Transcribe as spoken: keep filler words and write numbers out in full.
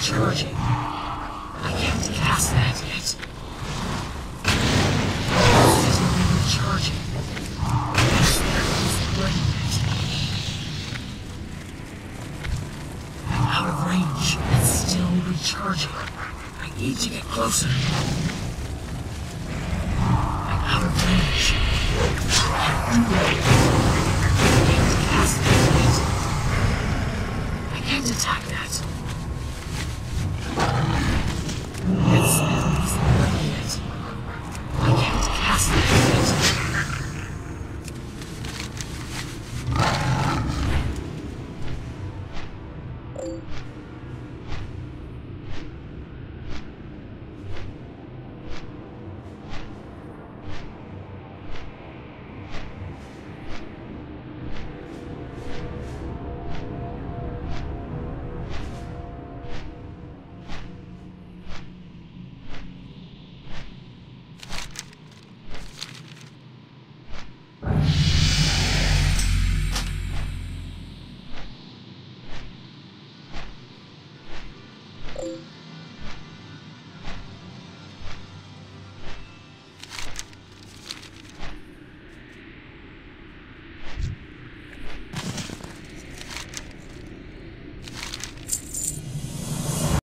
recharging. I can't cast that yet. It isn't recharging. Yes, there is breaking it. I'm out of range. It's still recharging. I need to get closer. I'm out of range. I can't cast that yet. I can't attack that. It's, it's not yet. I can't cast that.